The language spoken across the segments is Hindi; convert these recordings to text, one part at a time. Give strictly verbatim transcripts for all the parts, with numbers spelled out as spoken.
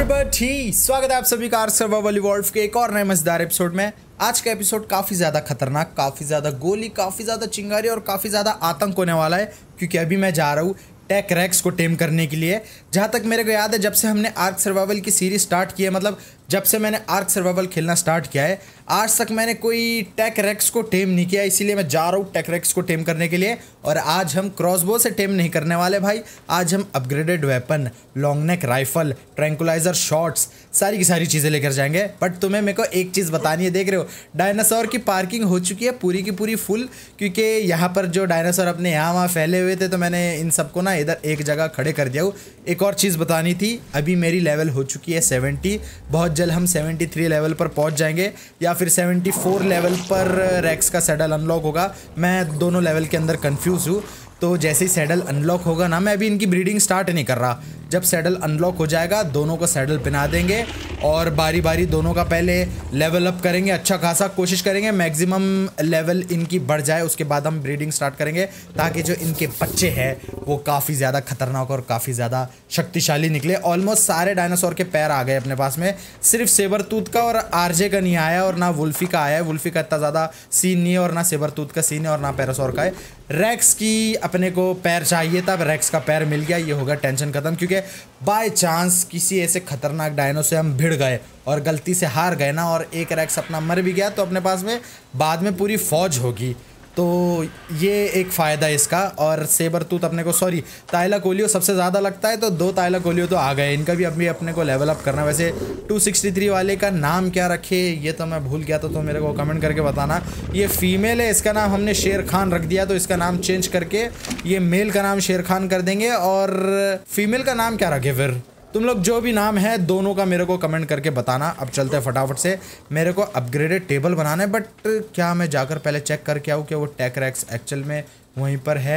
एवरीबॉडी, स्वागत है आप सभी का आर्क सर्वाइवल इवॉल्व के एक और नए मजेदार एपिसोड में। आज का एपिसोड काफ़ी ज़्यादा खतरनाक, काफ़ी ज़्यादा गोली, काफ़ी ज़्यादा चिंगारी और काफ़ी ज़्यादा आतंक होने वाला है, क्योंकि अभी मैं जा रहा हूँ टेक रेक्स को टेम करने के लिए। जहाँ तक मेरे को याद है, जब से हमने आर्क सर्वाइवल की सीरीज स्टार्ट की है, मतलब जब से मैंने आर्क सर्वाइवल खेलना स्टार्ट किया है, आज तक मैंने कोई टेक रेक्स को टेम नहीं किया। इसीलिए मैं जा रहा हूँ टेक रेक्स को टेम करने के लिए। और आज हम क्रॉसबो से टेम नहीं करने वाले भाई, आज हम upgraded weapon, long neck rifle, tranquilliser shots, सारी की सारी चीज़ें लेकर जाएंगे। बट तुम्हें मेरे को एक चीज़ बतानी है, देख रहे हो डायनासोर की पार्किंग हो चुकी है पूरी की पूरी फुल, क्योंकि यहाँ पर जो डायनासोर अपने यहाँ वहाँ फैले हुए थे, तो मैंने इन सबको ना इधर एक जगह खड़े कर दिया हूँ। एक और चीज़ बतानी थी, अभी मेरी लेवल हो चुकी है सेवेंटी, बहुत जल्द हम सेवेंटी थ्री लेवल पर पहुँच जाएंगे या फिर सेवेंटी फोर लेवल पर रेक्स का सैडल अनलॉक होगा। मैं दोनों लेवल के अंदर कंफ्यूज हूँ। तो जैसे ही सैडल अनलॉक होगा ना, मैं अभी इनकी ब्रीडिंग स्टार्ट नहीं कर रहा, जब सैडल अनलॉक हो जाएगा दोनों को सैडल पहना देंगे और बारी बारी दोनों का पहले लेवल अप करेंगे। अच्छा खासा कोशिश करेंगे मैक्सिमम लेवल इनकी बढ़ जाए, उसके बाद हम ब्रीडिंग स्टार्ट करेंगे, ताकि जो इनके बच्चे हैं वो काफ़ी ज़्यादा खतरनाक और काफ़ी ज़्यादा शक्तिशाली निकले। ऑलमोस्ट सारे डायनासोर के पैर आ गए अपने पास में, सिर्फ सेबरटूथ का और आरजे का नहीं आया और ना वुल्फी का आया है। वुल्फी का इतना ज़्यादा सीन नहीं है और ना सेबरटूथ का सीन है और ना पैरासोर का है। रेक्स की अपने को पैर चाहिए था, रेक्स का पैर मिल गया, ये होगा टेंशन खत्म। क्योंकि बाय चांस किसी ऐसे खतरनाक डायनो से हम भिड़ गए और गलती से हार गए ना, और एक रेक्स अपना मर भी गया, तो अपने पास में बाद में पूरी फौज होगी। तो ये एक फ़ायदा है इसका। और सेबरटूथ अपने को, सॉरी ताइलाकोलियो सबसे ज़्यादा लगता है, तो दो ताइलाकोलियो तो आ गए, इनका भी अभी अपने को लेवल अप करना। वैसे टू सिक्सटी थ्री वाले का नाम क्या रखे ये तो मैं भूल गया, तो, तो मेरे को कमेंट करके बताना। ये फीमेल है, इसका नाम हमने शेर खान रख दिया, तो इसका नाम चेंज करके ये मेल का नाम शेर खान कर देंगे। और फीमेल का नाम क्या रखे फिर? तुम लोग जो भी नाम है दोनों का मेरे को कमेंट करके बताना। अब चलते हैं फटाफट से, मेरे को अपग्रेडेड टेबल बनाना है, बट क्या मैं जाकर पहले चेक करके आऊँ कि वो टेक रेक्स एक्चुअल में वहीं पर है,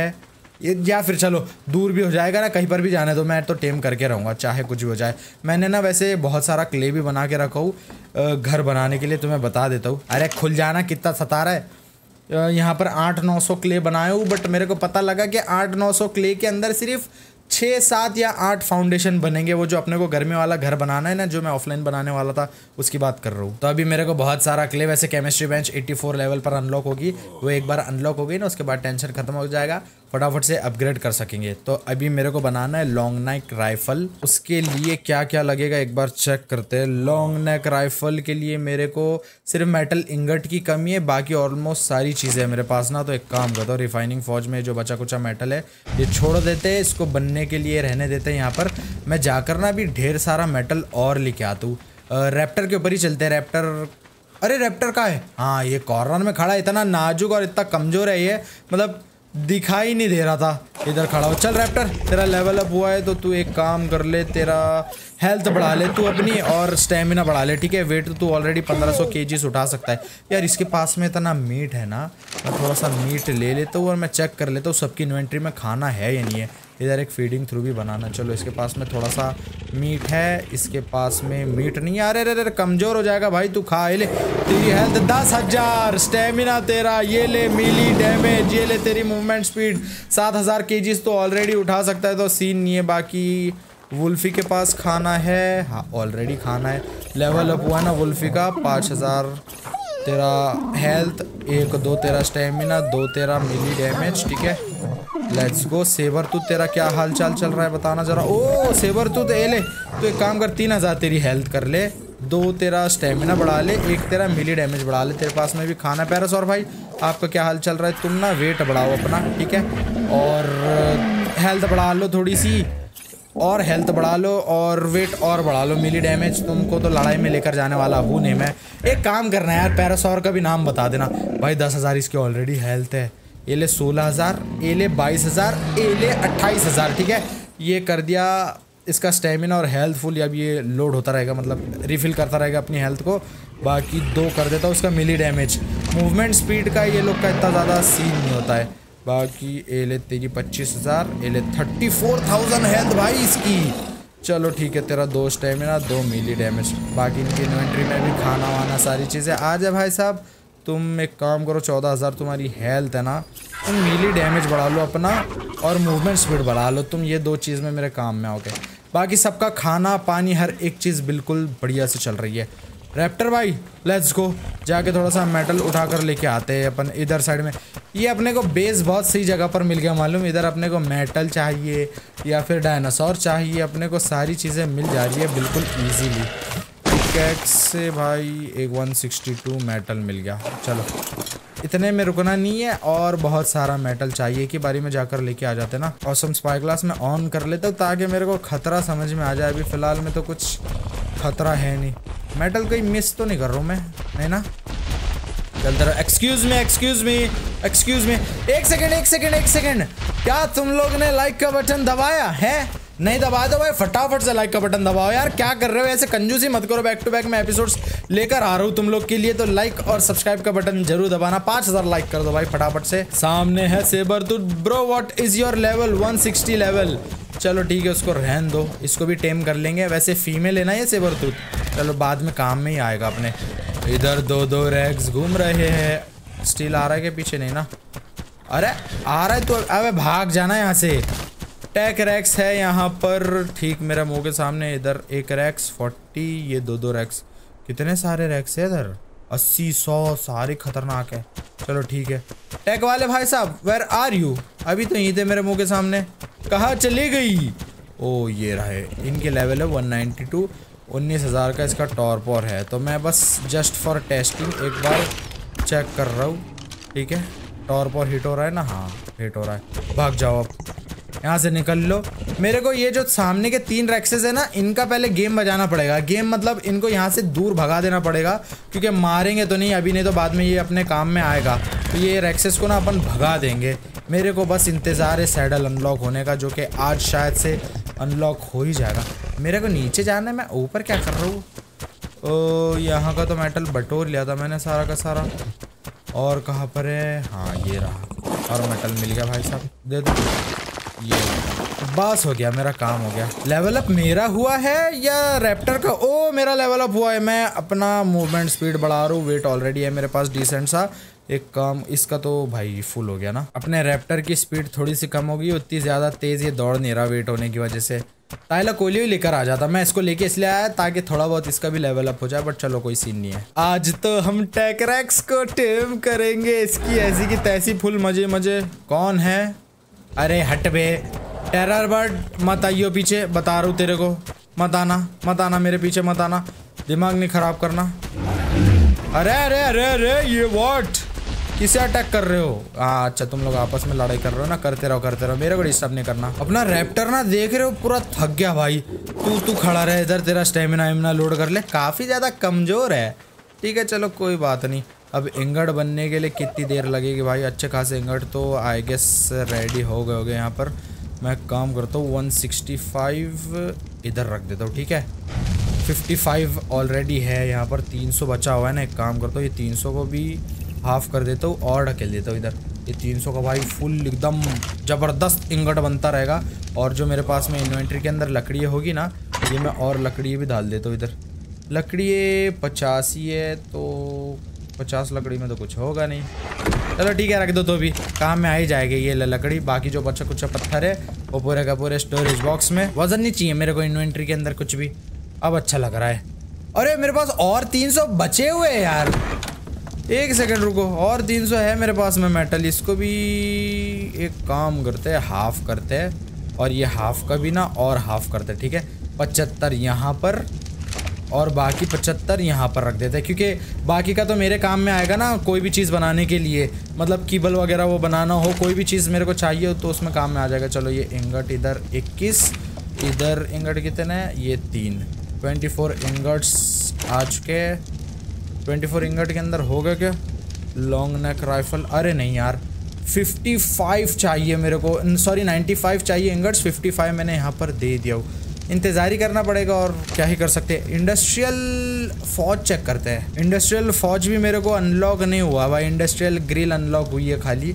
या फिर चलो दूर भी हो जाएगा ना, कहीं पर भी जाने दो, मैं तो टेम करके रहूँगा चाहे कुछ भी हो जाए। मैंने ना वैसे बहुत सारा क्ले भी बना के रखा हूँ घर बनाने के लिए, तुम्हें बता देता हूँ। अरे खुल जाना, कितना सता रहा है। यहाँ पर आठ नौ सौ क्ले बनाए हूँ, बट मेरे को पता लगा कि आठ नौ सौ क्ले के अंदर सिर्फ छः सात या आठ फाउंडेशन बनेंगे। वो जो अपने को गर्मी वाला घर बनाना है ना, जो मैं ऑफलाइन बनाने वाला था, उसकी बात कर रहा हूँ। तो अभी मेरे को बहुत सारा क्ले, वैसे केमिस्ट्री बेंच चौरासी लेवल पर अनलॉक होगी, वो एक बार अनलॉक हो गई ना, उसके बाद टेंशन खत्म हो जाएगा, फटाफट से अपग्रेड कर सकेंगे। तो अभी मेरे को बनाना है लॉन्ग नेक राइफल। उसके लिए क्या क्या लगेगा एक बार चेक करते हैं। लॉन्ग नेक राइफल के लिए मेरे को सिर्फ मेटल इंगट की कमी है, बाकी ऑलमोस्ट सारी चीज़ें हैं मेरे पास ना। तो एक काम करता हूँ, रिफाइनिंग फौज में जो बचा कुचा मेटल है ये छोड़ देते हैं, इसको बनने के लिए रहने देते हैं यहाँ पर। मैं जाकर ना अभी ढेर सारा मेटल और लेके आता हूँ। रैप्टर के ऊपर ही चलते हैं। रैप्टर, अरे रैप्टर का है, हाँ ये कॉर्नर में खड़ा है, इतना नाजुक और इतना कमज़ोर है ये, मतलब दिखाई नहीं दे रहा था इधर खड़ा हो। चल रैप्टर, तेरा लेवल अप हुआ है तो तू एक काम कर ले, तेरा हेल्थ बढ़ा ले तू अपनी, और स्टेमिना बढ़ा ले, ठीक है। वेट तो तू ऑलरेडी पंद्रह सौ केजीज उठा सकता है। यार इसके पास में इतना मीट है ना, मैं थोड़ा सा मीट ले लेता हूँ और मैं चेक कर लेता हूँ सबकी इन्वेंट्री में खाना है या नहीं है। इधर एक फीडिंग थ्रू भी बनाना। चलो इसके पास में थोड़ा सा मीट है, इसके पास में मीट नहीं है। अरे अरे अरे कमज़ोर हो जाएगा भाई, तू खा, ये ले तेरी हेल्थ दस हज़ार, स्टेमिना तेरा, ये ले मिली डैमेज, ये ले तेरी मूवमेंट स्पीड सात हज़ार केजीज तो ऑलरेडी उठा सकता है, तो सीन नहीं है। बाकी वुल्फी के पास खाना है, हाँ ऑलरेडी खाना है, लेवल अप हुआ ना वुल्फी का, पाँच हज़ार तेरा हेल्थ, एक दो तेरा स्टेमिना, दो तेरा मिली डैमेज, ठीक है। Let's go. सेबरटूथ तेरा क्या हाल चाल चल रहा है बताना जरा। ओ सेबरटूथ ए ले, तो एक काम कर, तीन हज़ार तेरी हेल्थ कर ले, दो तेरा स्टेमिना बढ़ा ले, एक तेरा मिली डैमेज बढ़ा ले, तेरे पास में भी खाना है। पैरासोर भाई आपका क्या हाल चल रहा है? तुम ना वेट बढ़ाओ अपना, ठीक है, और हेल्थ बढ़ा लो थोड़ी सी, और हेल्थ बढ़ा लो और वेट और बढ़ा लो, मिली डैमेज। तुमको तो लड़ाई में लेकर जाने वाला हूँ नहीं मैं। एक काम करना है यार, पैरासोर का भी नाम बता देना भाई। दस हज़ार इसकी ऑलरेडी हेल्थ है, ये ले सोलह हज़ार, ये ले बाईस हज़ार, ये ले अट्ठाईस हज़ार, ठीक है। ये कर दिया इसका स्टेमिना और हेल्थ फुल, अब ये लोड होता रहेगा, मतलब रिफिल करता रहेगा अपनी हेल्थ को। बाकी दो कर देता हूँ उसका मिली डैमेज। मूवमेंट स्पीड का ये लोग का इतना ज़्यादा सीन नहीं होता है। बाकी ये ले तेरी पच्चीस हज़ार, ये ले थर्टी फोर थाउजेंड हेल्थ भाई इसकी। चलो ठीक है, तेरा दो स्टेमिना, दो मिली डैमेज। बाकी इनकी इन्वेंट्री में भी खाना वाना सारी चीज़ें आ जाए भाई साहब। तुम एक काम करो, चौदह हज़ार तुम्हारी हेल्थ है ना, तुम मीली डैमेज बढ़ा लो अपना और मूवमेंट स्पीड बढ़ा लो, तुम ये दो चीज़ में मेरे काम में आओगे। बाकी सबका खाना पानी हर एक चीज़ बिल्कुल बढ़िया से चल रही है। रैप्टर भाई लेट्स गो, जाके थोड़ा सा मेटल उठा कर लेके आते हैं अपन इधर साइड में। ये अपने को बेस बहुत सही जगह पर मिल गया मालूम। इधर अपने को मेटल चाहिए या फिर डायनासोर चाहिए, अपने को सारी चीज़ें मिल जा रही है बिल्कुल ईजीली। पिकैक्स से भाई एक वन सिक्सटी टू मेटल मिल गया। चलो इतने में रुकना नहीं है और बहुत सारा मेटल चाहिए कि बारी में जाकर लेके आ जाते ना। ऑसम स्पाई ग्लास में ऑन कर लेता हूँ ताकि मेरे को खतरा समझ में आ जाए। अभी फ़िलहाल में तो कुछ खतरा है नहीं। मेटल कहीं मिस तो नहीं कर रहा हूँ मैं, है ना? चलते रहो। Excuse me excuse me excuse me एक सेकंड एक सेकंड एक सेकंड क्या तुम लोग ने लाइक का बटन दबाया है? नहीं दबाया तो भाई फटाफट से लाइक का बटन दबाओ यार। क्या कर रहे हो? ऐसे कंजूसी मत करो। बैक टू बैक मैं एपिसोड्स लेकर आ रहा हूँ तुम लोग के लिए, तो लाइक और सब्सक्राइब का बटन जरूर दबाना। पाँच हजार लाइक कर दो भाई फटाफट से। सामने है sabretooth bro, what is your level? One sixty level. चलो ठीक है, उसको रहन दो, इसको भी टेम कर लेंगे। वैसे फीमेल है ना ये सेबरटूथ, चलो बाद में काम में ही आएगा अपने। इधर दो दो रैक्स घूम रहे हैं। स्टील आ रहा है के पीछे? नहीं ना। अरे आ रहा है तो अबे भाग जाना यहाँ से। टैक रैक्स है यहाँ पर ठीक मेरा मुंह के सामने। इधर एक रैक्स फोर्टी, ये दो दो रैक्स। कितने सारे रैक्स है इधर? अस्सी सौ सारे खतरनाक है। चलो ठीक है। टैक वाले भाई साहब वेयर आर यू? अभी तो यहीं थे मेरे मुंह के सामने, कहाँ चली गई? ओ ये रहे। इनके लेवल है वन नाइन्टी टू। उन्नीस हज़ार का इसका टॉर्पोर है, तो मैं बस जस्ट फॉर टेस्टिंग एक बार चेक कर रहा हूँ। ठीक है टॉर्पोर हिट हो रहा है ना? हाँ हिट हो रहा है। भाग जाओ अब यहाँ से, निकल लो। मेरे को ये जो सामने के तीन रैक्सेस है ना, इनका पहले गेम बजाना पड़ेगा। गेम मतलब इनको यहाँ से दूर भगा देना पड़ेगा, क्योंकि मारेंगे तो नहीं अभी, नहीं तो बाद में ये अपने काम में आएगा। तो ये रैक्सेस को ना अपन भगा देंगे। मेरे को बस इंतज़ार है सैडल अनलॉक होने का, जो कि आज शायद से अनलॉक हो ही जाएगा। मेरे को नीचे जाना है, मैं ऊपर क्या कर रहा हूँ? ओ यहाँ का तो मेटल बटोर लिया था मैंने सारा का सारा। और कहाँ पर है? हाँ ये रहा, और मेटल मिल गया भाई साहब, दे दो। ये बस हो गया, मेरा काम हो गया। लेवल अप मेरा हुआ है या रैप्टर का? ओ मेरा लेवल अप हुआ है। मैं अपना मूवमेंट स्पीड बढ़ा रहा हूँ। वेट ऑलरेडी है मेरे पास डिसेंट सा। एक काम इसका तो भाई फुल हो गया ना। अपने रैप्टर की स्पीड थोड़ी सी कम होगी, उतनी ज़्यादा तेज़ ये दौड़ नहीं रहा वेट होने की वजह से। ताइला कोलियो ही लेकर आ जाता। मैं इसको लेके इसलिए आया ताकि थोड़ा बहुत इसका भी लेवल अप हो जाए, बट चलो कोई सीन नहीं है। आज तो हम टैकरैक्स को टेम करेंगे। इसकी ऐसी की तैसी फुल मजे मजे। कौन है? अरे हट बे टेरर बर्ड, मत आइयो पीछे, बता रहा हूँ तेरे को। मत आना मत आना मेरे पीछे, मत आना, दिमाग नहीं खराब करना। अरे अरे अरे अरे ये व्हाट, किसे अटैक कर रहे हो? हाँ अच्छा तुम लोग आपस में लड़ाई कर रहे हो ना, करते रहो करते रहो, मेरे को डिस्टर्ब नहीं करना। अपना रैप्टर ना देख रहे हो पूरा थक गया भाई। तू तू खड़ा रहे इधर, तेरा स्टेमिना इमिना लोड कर ले। काफ़ी ज़्यादा कमज़ोर है। ठीक है चलो कोई बात नहीं। अब इंगट बनने के लिए कितनी देर लगेगी भाई? अच्छे खासे इंगट तो आई गेस रेडी हो गए हो गए। यहाँ पर मैं काम करता हूँ वन सिक्सटी फाइव इधर रख देता हूँ। ठीक है फिफ्टी फाइव ऑलरेडी है यहाँ पर, तीन सौ बचा हुआ है ना। एक काम करता हूँ ये तीन सौ को भी हाफ कर देता हूँ और ढकेल देता हूँ इधर। ये तीन सौ का भाई फुल एकदम ज़बरदस्त इंगट बनता रहेगा। और जो मेरे पास में इन्वेंट्री के अंदर लकड़ी होगी ना, ये मैं और लकड़ी भी डाल देता हूँ इधर। लकड़ी पचासी है तो पचास लकड़ी में तो कुछ होगा नहीं। चलो ठीक है रख दो, तो भी काम में आ ही जाएगी ये लकड़ी। बाकी जो बच्चा कुछ पत्थर है वो पूरे का पूरे स्टोरेज बॉक्स में। वजन नहीं चाहिए मेरे को इन्वेंट्री के अंदर कुछ भी। अब अच्छा लग रहा है। अरे मेरे पास और तीन सौ बचे हुए हैं यार। एक सेकंड रुको, और तीन सौ है मेरे पास में मेटल। इसको भी एक काम करते हैं, हाफ करते हैं, और ये हाफ का भी ना और हाफ करते हैं। ठीक है पचहत्तर यहाँ पर और बाकी पचहत्तर यहाँ पर रख देते हैं, क्योंकि बाकी का तो मेरे काम में आएगा ना। कोई भी चीज़ बनाने के लिए, मतलब कीबल वगैरह वो बनाना हो, कोई भी चीज़ मेरे को चाहिए हो तो उसमें काम में आ जाएगा। चलो ये इंगट इधर इक्कीस, इधर इंगट कितने हैं? ये तीन, ट्वेंटी फोर इंगट्स आ चुके हैं। ट्वेंटी फोर इंगट के अंदर होगा क्या? लॉन्ग नेक राइफल, अरे नहीं यार फिफ्टी फाइव चाहिए मेरे को, सॉरी नाइन्टी फाइव चाहिए इंगट्स। फिफ्टी फाइव मैंने यहाँ पर दे दिया हूँ। इंतज़ार ही करना पड़ेगा और क्या ही कर सकते हैं। इंडस्ट्रियल फौज चेक करते हैं। इंडस्ट्रियल फौज भी मेरे को अनलॉक नहीं हुआ भाई। इंडस्ट्रियल ग्रिल अनलॉक हुई है खाली।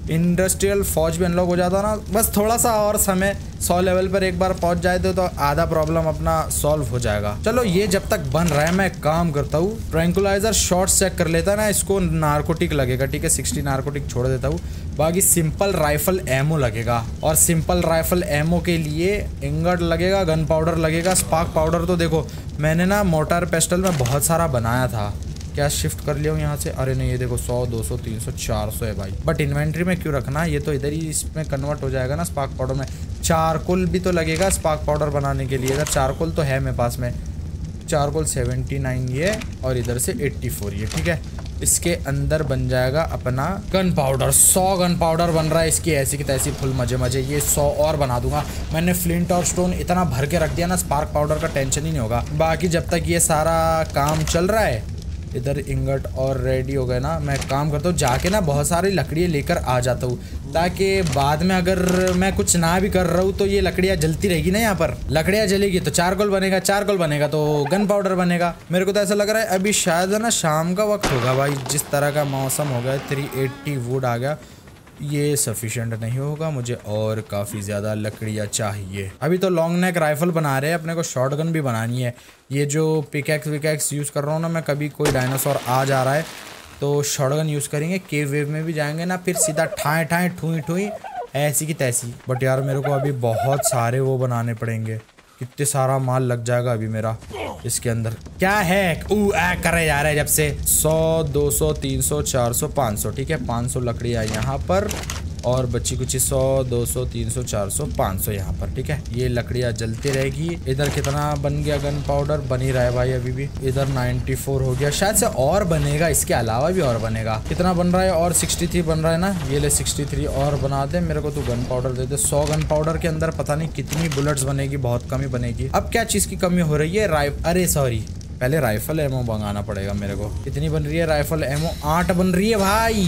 इंडस्ट्रियल फौज भी अनलॉक हो जाता ना, बस थोड़ा सा और समय सौ लेवल पर एक बार पहुंच जाए तो, तो आधा प्रॉब्लम अपना सॉल्व हो जाएगा। चलो ये जब तक बन रहा है मैं काम करता हूँ, ट्रैंकुलाइजर शॉट्स चेक कर लेता ना, इसको नार्कोटिक लगेगा, ठीक है सिक्सटी नार्कोटिक छोड़ देता हूँ। बाकी सिंपल राइफल एमो लगेगा, और सिंपल राइफल एमो के लिए इंगट लगेगा, गन पाउडर लगेगा, स्पार्क पाउडर तो देखो मैंने ना मोटार पेस्टल में बहुत सारा बनाया था। क्या शिफ्ट कर लिया हूँ यहाँ से? अरे नहीं, ये देखो सौ दो सौ तीन सौ चार सौ है भाई, बट इन्वेंट्री में क्यों रखना, ये तो इधर ही इसमें कन्वर्ट हो जाएगा ना स्पार्क पाउडर में। चारकोल भी तो लगेगा स्पार्क पाउडर बनाने के लिए, इधर चारकोल तो है मेरे पास में, चारकोल सेवेंटी नाइन ये, और इधर से एट्टी फोर ये, ठीक है। इसके अंदर बन जाएगा अपना गन पाउडर, सौ गन पाउडर बन रहा है इसकी ऐसी की तैसी फुल मजे मजे। ये सौ और बना दूंगा, मैंने फ्लिंट और स्टोन इतना भर के रख दिया ना, स्पार्क पाउडर का टेंशन ही नहीं होगा। बाकी जब तक ये सारा काम चल रहा है, इधर इंगट और रेडी हो गए ना, मैं काम करता हूँ जाके ना बहुत सारी लकड़ियाँ लेकर आ जाता हूँ, ताकि बाद में अगर मैं कुछ ना भी कर रहा हूँ तो ये लकड़ियाँ जलती रहेगी ना, यहाँ पर लकड़ियाँ जलेगी तो चारकोल बनेगा, चारकोल बनेगा तो गन पाउडर बनेगा। मेरे को तो ऐसा लग रहा है अभी शायद है ना शाम का वक्त होगा भाई, जिस तरह का मौसम हो गया, थ्री एट्टी वुड आ गया, ये सफिशिएंट नहीं होगा, मुझे और काफ़ी ज़्यादा लकड़ियाँ चाहिए। अभी तो लॉन्ग नेक राइफल बना रहे हैं, अपने को शॉटगन भी बनानी है। ये जो पिकैक्स विकैक्स यूज़ कर रहा हूँ ना मैं, कभी कोई डायनासोर आ जा रहा है तो शॉटगन यूज़ करेंगे, केव वेव में भी जाएंगे ना, फिर सीधा ठाए ठाए ठुई ठुई ऐसी की तैसी। बट यार मेरे को अभी बहुत सारे वो बनाने पड़ेंगे, कितने सारा माल लग जाएगा अभी मेरा इसके अंदर। क्या है ऊ आ करे जा रहा है जब से। सौ दो सौ तीन सौ चार सौ पाँच सौ, ठीक है पाँच सौ लकड़ियाँ यहाँ पर, और बच्ची कुछ सौ दो सौ तीन सौ चार सौ पाँच सौ यहाँ पर, ठीक है। ये लकड़ियाँ जलती रहेगी। इधर कितना बन गया गन पाउडर? बन ही रहा है भाई अभी भी। इधर नाइन्टी फोर हो गया, शायद से और बनेगा, इसके अलावा भी और बनेगा। कितना बन रहा है? और सिक्सटी थ्री बन रहा है ना, ये ले सिक्सटी थ्री और बना दे। मेरे को तो गन पाउडर दे दे। सौ गन पाउडर के अंदर पता नहीं कितनी बुलेट्स बनेगी, बहुत कम ही बनेगी। अब क्या चीज़ की कमी हो रही है? राइफ अरे सॉरी, पहले राइफल एमो मंगाना पड़ेगा मेरे को। कितनी बन रही है राइफल एमो? आठ बन रही है भाई।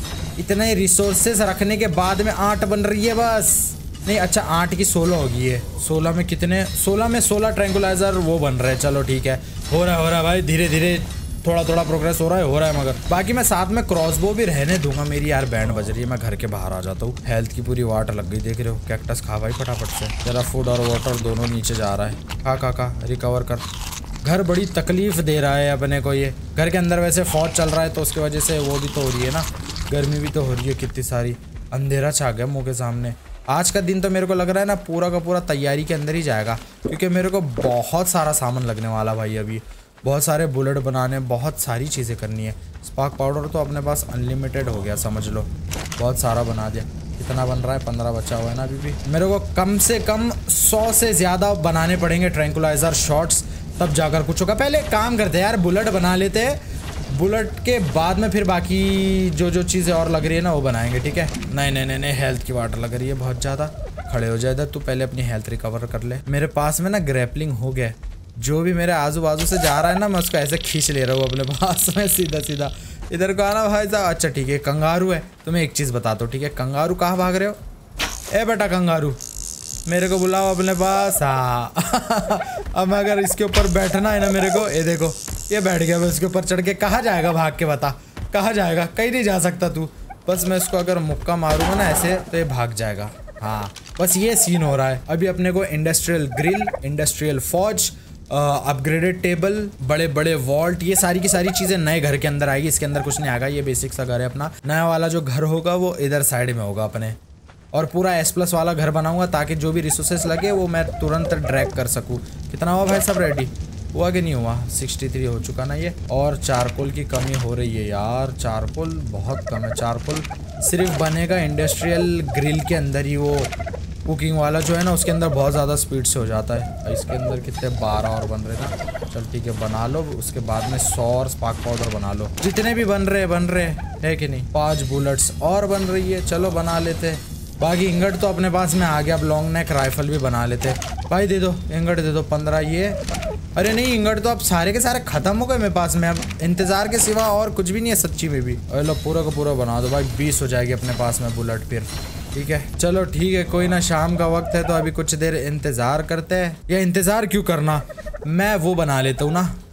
इतने रिसोर्सेस रखने के बाद में आठ बन रही है बस। नहीं अच्छा, आठ की सोलह होगी है। सोलह में कितने? सोलह में सोलह ट्रैंकुलाइजर वो बन रहे हैं। चलो ठीक है, हो रहा है हो रहा है भाई, धीरे धीरे थोड़ा थोड़ा प्रोग्रेस हो रहा है हो रहा है मगर बाकी मैं साथ में क्रॉसबो भी रहने दूंगा। मेरी यार बैंड बज रही है, मैं घर के बाहर आ जाता हूँ। हेल्थ की पूरी वाट लग गई, देख रहे हो। कैक्टस खा भाई फटाफट से, जरा फूड और वाटर दोनों नीचे जा रहा है। खा खा खा रिकवर कर। घर बड़ी तकलीफ दे रहा है अपने को ये। घर के अंदर वैसे फौज चल रहा है तो उसकी वजह से वो भी तो हो रही है ना, गर्मी भी तो हो रही है कितनी सारी। अंधेरा छा गया मुँह के सामने। आज का दिन तो मेरे को लग रहा है ना पूरा का पूरा तैयारी के अंदर ही जाएगा, क्योंकि मेरे को बहुत सारा सामान लगने वाला भाई। अभी बहुत सारे बुलेट बनाने, बहुत सारी चीज़ें करनी है। स्पार्क पाउडर तो अपने पास अनलिमिटेड हो गया समझ लो, बहुत सारा बना दिया। कितना बन रहा है? पंद्रह बचा हुआ है ना अभी भी। मेरे को कम से कम सौ से ज़्यादा बनाने पड़ेंगे ट्रैंकुलाइजर शॉट्स, तब जाकर कुछ होगा। पहले काम करते हैं यार, बुलेट बना लेते हैं। बुलेट के बाद में फिर बाकी जो जो चीज़ें और लग रही है ना वो बनाएंगे, ठीक है। नहीं नहीं नहीं नहीं, हेल्थ की वाटर लग रही है बहुत ज़्यादा। खड़े हो जाए इधर, तू पहले अपनी हेल्थ रिकवर कर ले। मेरे पास में ना ग्रैपलिंग हो गया, जो भी मेरे आजू बाजू से जा रहा है ना मैं उसको ऐसे खींच ले रहा हूँ अपने पास में सीधा सीधा। इधर को आना भाई साहब। अच्छा ठीक है, कंगारू है। तुम्हें एक चीज़ बताता हूँ, ठीक है। कंगारू कहाँ भाग रहे हो? ए बेटा कंगारू, मेरे को बुलाओ अपने पास। हाँ अब अगर इसके ऊपर बैठना है ना मेरे को, ये देखो ये बैठ गया। मैं इसके ऊपर चढ़ के कहाँ जाएगा भाग के? बता कहाँ जाएगा? कहीं नहीं जा सकता तू। बस मैं इसको अगर मुक्का मारूंगा ना ऐसे तो ये भाग जाएगा। हाँ बस ये सीन हो रहा है अभी। अपने को industrial grill, industrial forge, upgraded table, बड़े बड़े वॉल्ट, ये सारी की सारी चीज़ें नए घर के अंदर आएगी। इसके अंदर कुछ नहीं आएगा, ये बेसिक सा घर है अपना। नया वाला जो घर होगा वो इधर साइड में होगा अपने, और पूरा एस प्लस वाला घर बनाऊंगा ताकि जो भी रिसोर्सेस लगे वो मैं तुरंत ड्रैग कर सकूँ। कितना हुआ भाई सब? रेडी हुआ कि नहीं हुआ? सिक्सटी थ्री हो चुका ना ये। और चारकोल की कमी हो रही है यार, चारकोल बहुत कम है। चारकोल सिर्फ बनेगा इंडस्ट्रियल ग्रिल के अंदर ही, वो कुकिंग वाला जो है ना उसके अंदर बहुत ज़्यादा स्पीड से हो जाता है। इसके अंदर कितने बारह और बन रहे ना। चल ठीक है बना लो, उसके बाद में सौ और स्पार्क पाउडर बना लो। जितने भी बन रहे बन रहे है कि नहीं। पाँच बुलेट्स और बन रही है, चलो बना लेते। बाकी इंगट तो अपने पास में आ गया। अब लॉन्ग नेक राइफल भी बना लेते भाई। दे दो इंगट, दे दो पंद्रह ये। अरे नहीं, इंगट तो अब सारे के सारे खत्म हो गए मेरे पास में। अब इंतजार के सिवा और कुछ भी नहीं है सच्ची में भी। अरे लो पूरा का पूरा बना दो भाई, बीस हो जाएगी अपने पास में बुलेट फिर। ठीक है चलो ठीक है, कोई ना, शाम का वक्त है तो अभी कुछ देर इंतजार करते हैं। या इंतजार क्यों करना, मैं वो बना लेता हूँ ना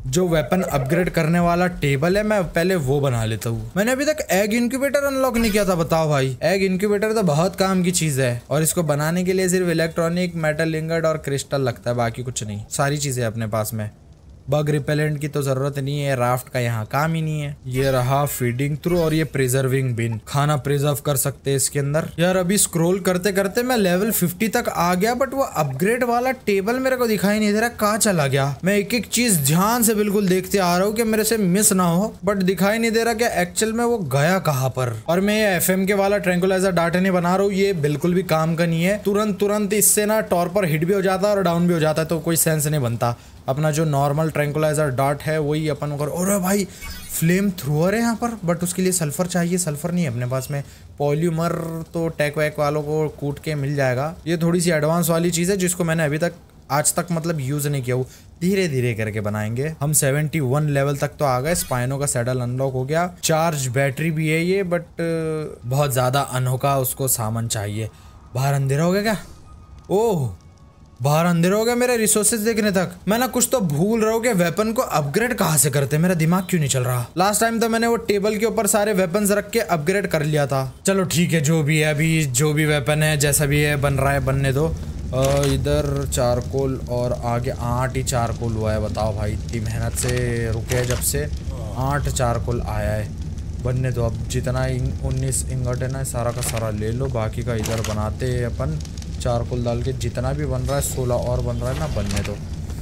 जो वेपन अपग्रेड करने वाला टेबल है मैं पहले वो बना लेता हूँ। मैंने अभी तक एग इंक्यूबेटर अनलॉक नहीं किया था, बताओ भाई। एग इंक्यूबेटर तो बहुत काम की चीज है और इसको बनाने के लिए सिर्फ इलेक्ट्रॉनिक, मेटल इंगट और क्रिस्टल लगता है, बाकी कुछ नहीं। सारी चीजें अपने पास में। बग रिपेलेंट की तो जरूरत नहीं है, राफ्ट का यहाँ काम ही नहीं है। ये रहा फीडिंग थ्रू और ये प्रिजर्विंग बिन, खाना प्रिजर्व कर सकते हैं इसके अंदर। यार अभी स्क्रॉल करते करते मैं लेवल फिफ्टी तक आ गया, बट वो अपग्रेड वाला टेबल मेरे को दिखाई नहीं दे रहा, कहाँ चला गया। मैं एक एक चीज ध्यान से बिल्कुल देखते आ रहा हूँ कि मेरे से मिस ना हो, बट दिखाई नहीं दे रहा कि एक्चुअल में वो गया कहाँ पर। और मैं ये एफ एम के वाला ट्रैंकुलाइजर डाटा नहीं बना रहा हूँ, ये बिल्कुल भी काम का नहीं है। तुरंत तुरंत इससे ना टॉर्पर हिट भी हो जाता है और डाउन भी हो जाता है, तो कोई सेंस नहीं बनता। अपना जो नॉर्मल ट्रैंकुलाइजर डार्ट है वही अपन कर। और भाई फ्लेम थ्रोअर है यहाँ पर, बट उसके लिए सल्फर चाहिए। सल्फर नहीं है अपने पास में। पॉल्यूमर तो टेक वैक वालों को कूट के मिल जाएगा। ये थोड़ी सी एडवांस वाली चीज़ है जिसको मैंने अभी तक आज तक मतलब यूज़ नहीं किया हूँ। धीरे धीरे करके बनाएंगे। हम सेवेंटी वन लेवल तक तो आ गए। स्पाइनो का सैडल अनलॉक हो गया। चार्ज बैटरी भी है ये, बट बहुत ज़्यादा अनोखा उसको सामान चाहिए। बाहर अंधेरा हो गया क्या? ओह बाहर अंधेरा हो गया मेरे रिसोर्सेज देखने तक। मैं ना कुछ तो भूल रहा हूँ कि वेपन को अपग्रेड कहाँ से करते हैं, मेरा दिमाग क्यों नहीं चल रहा। लास्ट टाइम तो मैंने वो टेबल के ऊपर सारे वेपन्स रख के अपग्रेड कर लिया था। चलो ठीक है, जो भी है अभी, जो भी वेपन है जैसा भी है बन रहा है बनने दो। इधर चारकोल और आगे आठ ही चारकोल हुआ है। बताओ भाई, इतनी मेहनत से रुके जब से आठ चारकोल आया है। बनने दो अब। जितना उन्नीस इंगट है ना सारा का सारा ले लो, बाकी का इधर बनाते हैं अपन। चारकोल डाल के जितना भी बन रहा है सोलह और बन रहा है ना, बनने दो।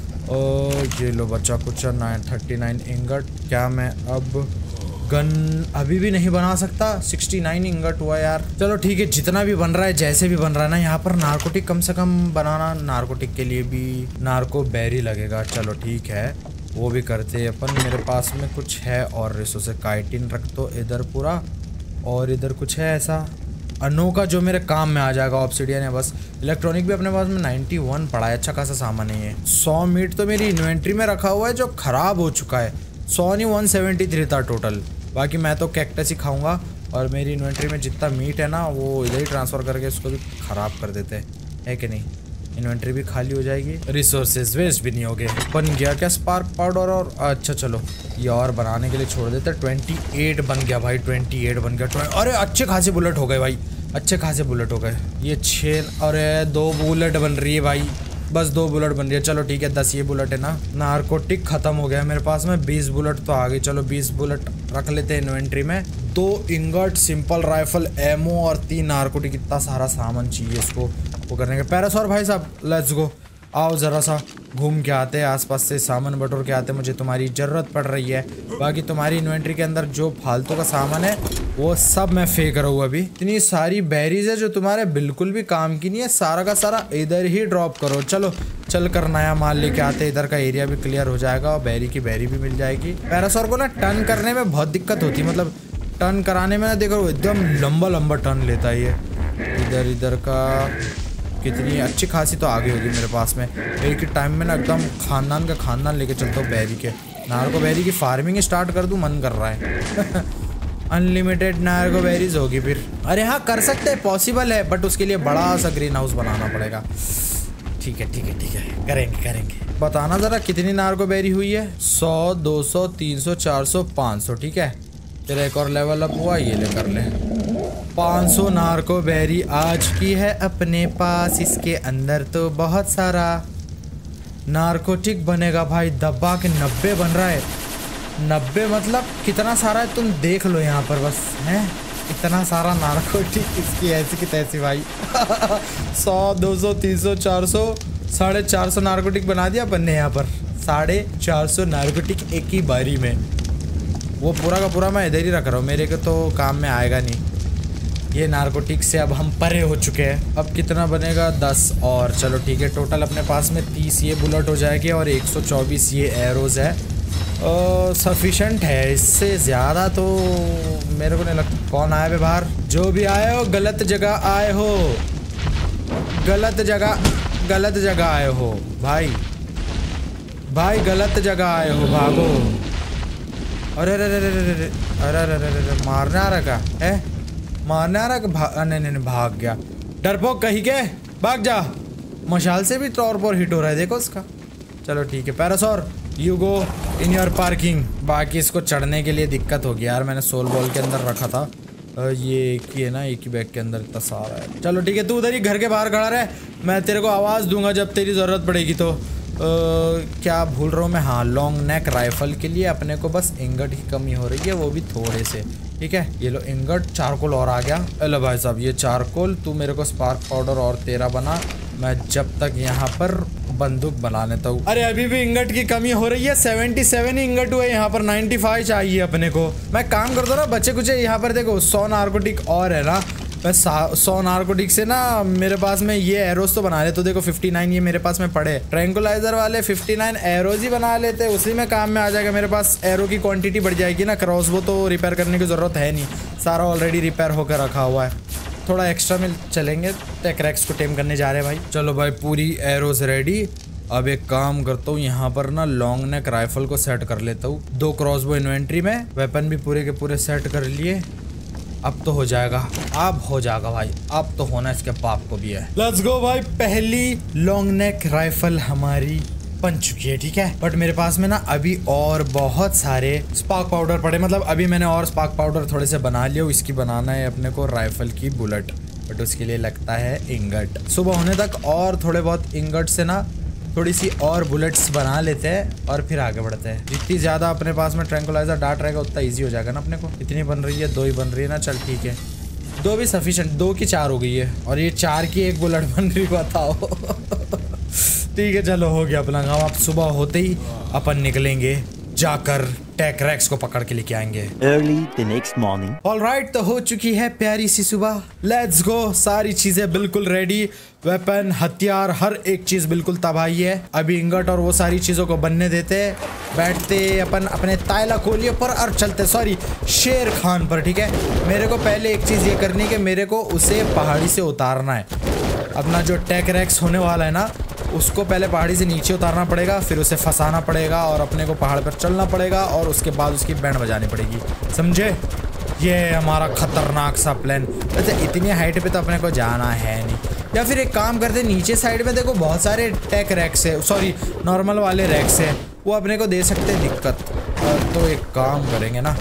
ओ ये लो बच्चा कुछ नाइन थर्टी नाइन इंगट। क्या मैं अब गन अभी भी नहीं बना सकता? सिक्सटी नाइन इंगट हुआ यार। चलो ठीक है, जितना भी बन रहा है जैसे भी बन रहा है ना। यहाँ पर नारकोटिक कम से कम बनाना, नारकोटिक के लिए भी नार्को बेरी लगेगा। चलो ठीक है, वो भी करते हैं अपन। मेरे पास में कुछ है और रिसोर्स। काइटिन रख दो इधर पूरा, और इधर कुछ है ऐसा अनोखा जो मेरे काम में आ जाएगा। ऑब्सिडियन है बस। इलेक्ट्रॉनिक भी अपने पास में नाइन्टी वन पड़ा है, अच्छा खासा सामान है ये। सौ मीट तो मेरी इन्वेंट्री में रखा हुआ है जो खराब हो चुका है। सौ नहीं वन सेवेंटी थ्री था टोटल। बाकी मैं तो कैक्टस ही खाऊंगा और मेरी इन्वेंट्री में जितना मीट है ना वो इधर ही ट्रांसफ़र करके उसको भी ख़राब कर देते हैं, है कि नहीं। इन्वेंट्री भी खाली हो जाएगी, रिसोर्सेज वेस्ट भी नहीं होंगे। बन गया क्या स्पार्क पाउडर? और अच्छा चलो ये और बनाने के लिए छोड़ देते। ट्वेंटी एट बन गया भाई, ट्वेंटी एट बन गया। अरे अच्छे खासे बुलेट हो गए भाई, अच्छे खासे बुलेट हो गए। ये छः, अरे दो बुलेट बन रही है भाई, बस दो बुलेट बन रही है। चलो ठीक है, दस ये बुलेट है ना। नारकोटिक खत्म हो गया मेरे पास में, बीस बुलेट तो आ गई। चलो बीस बुलेट रख लेते हैं इन्वेंट्री में। दो इंगट, सिंपल राइफल, एमओ और तीन नारकोटिक। इतना सारा सामान चाहिए इसको वो करने के। पैरासोर भाई साहब लेट्स गो, आओ ज़रा सा घूम के आते हैं, आसपास से सामान बटोर के आते हैं। मुझे तुम्हारी ज़रूरत पड़ रही है। बाकी तुम्हारी इन्वेंट्री के अंदर जो फालतू का सामान है वो सब मैं फेंक रहा हूँ अभी। इतनी सारी बैरीज है जो तुम्हारे बिल्कुल भी काम की नहीं है, सारा का सारा इधर ही ड्रॉप करो। चलो चल कर नया माल लेके आते, इधर का एरिया भी क्लियर हो जाएगा और बैरी की बैरी भी मिल जाएगी। पैरासोर को ना टर्न करने में बहुत दिक्कत होती है, मतलब टर्न कराने में ना देखो एकदम लंबा लंबा टर्न लेता है ये। इधर इधर का कितनी अच्छी खासी तो आगे होगी मेरे पास में। एक ही टाइम में ना एकदम खानदान का खानदान लेके चलता हूँ बैरी के। नार्को बैरी की फार्मिंग स्टार्ट कर दूँ, मन कर रहा है। अनलिमिटेड नार्को बैरीज होगी फिर। अरे हाँ कर सकते हैं, पॉसिबल है, बट उसके लिए बड़ा सा ग्रीन हाउस बनाना पड़ेगा। ठीक है ठीक है ठीक है, करेंगे करेंगे। बताना ज़रा कितनी नार्को बैरी हुई है? सौ, दो सौ, तीन सौ, चार सौ, पाँच सौ। ठीक है, तेरा एक और लेवल अप हुआ, ये ले कर ले। पाँच सौ नार्को बैरी आज की है अपने पास। इसके अंदर तो बहुत सारा नार्कोटिक बनेगा भाई। दबा के नब्बे बन रहा है। नब्बे मतलब कितना सारा है तुम देख लो यहाँ पर बस है। इतना सारा नार्कोटिक इसकी ऐसी की तैसी भाई। सौ, दो सौ, तीन सौ, चार सौ, साढ़े चार सौ नार्कोटिक बना दिया अपन ने यहाँ पर। साढ़े चार सौ नार्कोटिक एक ही बारी में। वो पूरा का पूरा मैं इधर ही रख रहा हूँ, मेरे को तो काम में आएगा नहीं। ये नार्कोटिक से अब हम परे हो चुके हैं। अब कितना बनेगा? दस और। चलो ठीक है, टोटल अपने पास में तीस ये बुलेट हो जाएगी और एक सौ चौबीस ये एरोज है। सफिशेंट है, इससे ज़्यादा तो मेरे को नहीं लगता। कौन आए बे बाहर? जो भी आए हो गलत जगह आए हो, गलत जगह गलत जगह आए हो भाई। भाई गलत जगह आए हो, भागो। अरे अरे अरे अरे अरे अरे अरे अरे मारने आ रहा क्या है? मारने आ रहा कि भाग? नहीं नहीं भाग गया। डरपोक कहीं के, भाग जा। मशाल से भी तौर पर हिट हो रहा है, देखो उसका। चलो ठीक है parasaur, you go in your parking. बाकी इसको चढ़ने के लिए दिक्कत होगी यार, मैंने सोल बॉल के अंदर रखा था। ये एक ही है ना, एक ही बैग के अंदर इतना सारा है। चलो ठीक है, तू उधर ही घर के बाहर खड़ा रहे, मैं तेरे को आवाज़ दूंगा जब तेरी ज़रूरत पड़ेगी। तो आ, क्या भूल रहा हूँ मैं, हाँ लॉन्ग नेक राइफल के लिए अपने को बस इंगट की कमी हो रही है, वो भी थोड़े से। ठीक है, ये लो इंगट, चारकोल और आ गया। हेलो भाई साहब, ये चारकोल तू मेरे को स्पार्क पाउडर और तेरा बना, मैं जब तक यहाँ पर बंदूक बना लेता हूँ। अरे अभी भी इंगट की कमी हो रही है, सतहत्तर ही इंगट हुए यहाँ पर, पचानवे चाहिए अपने को। मैं काम करता हूँ ना बच्चे कुछ यहाँ पर देखो, सौ नार्कोटिक और है ना, मैं सौ नार्कोटिक से ना मेरे पास में ये एरोज तो बना ले। तो देखो उनसठ ये मेरे पास में पड़े, ट्रैंकुलाइजर वाले उनसठ एरोज ही बना लेते, उसी में काम में आ जाएगा। मेरे पास एरो की क्वांटिटी बढ़ जाएगी ना। क्रॉसबो तो रिपेयर करने की ज़रूरत है नहीं, सारा ऑलरेडी रिपेयर होकर रखा हुआ है। थोड़ा एक्स्ट्रा में चलेंगे, टेक्रेक्स को टेम करने जा रहे हैं भाई। चलो भाई पूरी एरोज रेडी। अब एक काम करता हूँ, यहाँ पर ना लॉन्ग नेक राइफल को सेट कर लेता हूँ। दो क्रॉसबो इन्वेंट्री में, वेपन भी पूरे के पूरे सेट कर लिए। अब तो हो जाएगा, अब हो जाएगा भाई, अब तो होना इसके बाप को भी है। लेट्स गो भाई, पहली लॉन्ग नेक राइफल हमारी बन चुकी है। ठीक है, बट मेरे पास में ना अभी और बहुत सारे स्पार्क पाउडर पड़े, मतलब अभी मैंने और स्पार्क पाउडर थोड़े से बना लिया। इसकी बनाना है अपने को राइफल की बुलेट, बट उसके लिए लगता है इंगट। सुबह होने तक और थोड़े बहुत इंगट से ना थोड़ी सी और बुलेट्स बना लेते हैं और फिर आगे बढ़ते हैं। जितनी ज़्यादा अपने पास में ट्रैंकुलाइजर डार्ट रहेगा उतना ईजी हो जाएगा ना अपने को। इतनी बन रही है, दो ही बन रही है ना, चल ठीक है, दो भी सफिशिएंट, दो की चार हो गई है और ये चार की एक बुलेट बन रही, बताओ। ठीक है चलो, हो गया अपना काम। अब सुबह होते ही अपन निकलेंगे, जाकर टेक्रेक्स को पकड़ के लेके आएंगे। Early the next morning. Alright, तो हो चुकी है प्यारी सी सुबह। लेट्स गो, सारी चीजें बिल्कुल रेडी, वेपन, हथियार, हर एक चीज बिल्कुल तबाही है। अभी इंगट और वो सारी चीजों को बनने देते, बैठते अपन अपने तायला कोलियों पर और चलते, सॉरी शेर खान पर। ठीक है, मेरे को पहले एक चीज ये करनी है कि मेरे को उसे पहाड़ी से उतारना है। अपना जो टेक्रेक्स होने वाला है ना, उसको पहले पहाड़ी से नीचे उतारना पड़ेगा, फिर उसे फंसाना पड़ेगा और अपने को पहाड़ पर चलना पड़ेगा और उसके बाद उसकी बैंड बजानी पड़ेगी, समझे? ये हमारा खतरनाक सा प्लान। वैसे इतनी हाइट पे तो अपने को जाना है नहीं, या फिर एक काम करते, नीचे साइड में देखो बहुत सारे टेक रैक्स है, सॉरी नॉर्मल वाले रैक्स है, वो अपने को दे सकते हैं दिक्कत। तो एक काम करेंगे ना,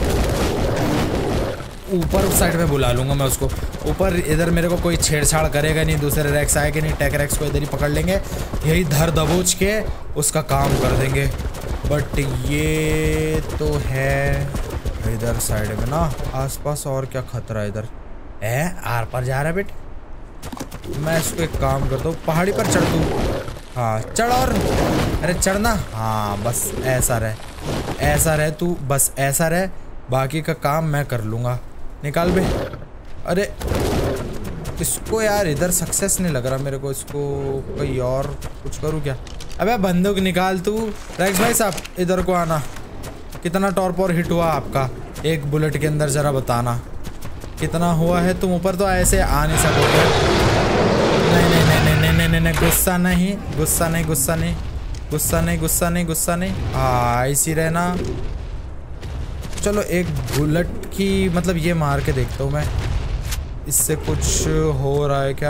ऊपर उस साइड में बुला लूंगा मैं उसको। ऊपर इधर मेरे को कोई छेड़छाड़ करेगा नहीं, दूसरे रैक्स आएगा नहीं, टेक रैक्स को इधर ही पकड़ लेंगे, यही धर दबोच के उसका काम कर देंगे। बट ये तो है इधर साइड में ना, आसपास और क्या खतरा है इधर है? आर पर जा रहा है बेट। मैं इसको एक काम करता हूँ, पहाड़ी पर चढ़ दूँ। हाँ चढ़, और अरे चढ़ना, हाँ बस ऐसा रहे, ऐसा रहे तू, बस ऐसा रहे, बाकी का काम मैं कर लूँगा। निकाल बे। अरे इसको यार इधर सक्सेस नहीं लग रहा मेरे को, इसको कोई और कुछ करूँ क्या? अबे बंदूक निकाल तू। रैक्स भाई साहब इधर को आना। कितना टॉर्पोर हिट हुआ आपका एक बुलेट के अंदर, ज़रा बताना कितना हुआ है? तुम ऊपर तो ऐसे आ नहीं सकोगे। नहीं नहीं नहीं नहीं नहीं नहीं नहीं गुस्सा नहीं, गुस्सा नहीं, गुस्सा नहीं, गुस्सा नहीं, गुस्सा नहीं, गुस्सा नहीं। हाँ इसी रहना। चलो एक बुलेट की मतलब ये मार के देखता हूँ मैं, इससे कुछ हो रहा है क्या?